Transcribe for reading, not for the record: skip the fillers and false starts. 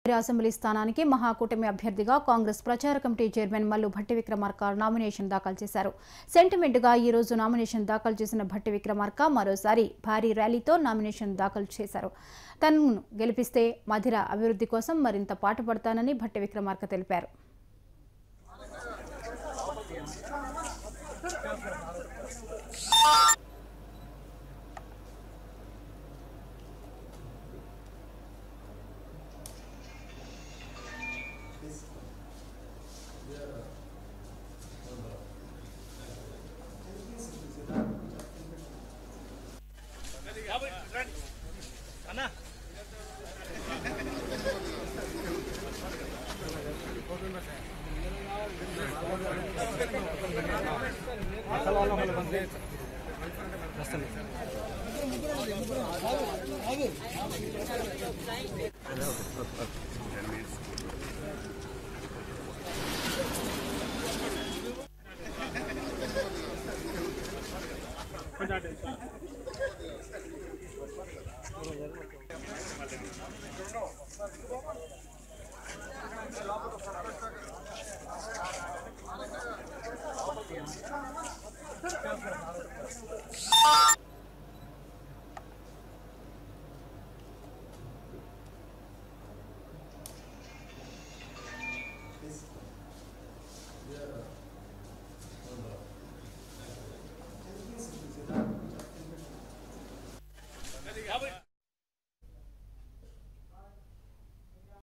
Assembly స్థానానికి మహాకూటమి అభ్యర్థిగా కాంగ్రెస్ ప్రచార committee chairman Mallu Bhatti Vikramarka nomination దాఖలు చేశారు. సెంటిమెంట్గా ఈ రోజు నామినేషన్ దాఖలు చేసిన భట్టి విక్రమార్క మరోసారి భారీ ర్యాలీతో నామినేషన్ దాఖలు చేశారు. తనను గెలిపిస్తే మధిర అభివృద్ధి కోసం మరింత పాటుపడతానని భట్టి విక్రమార్క తెలిపారు.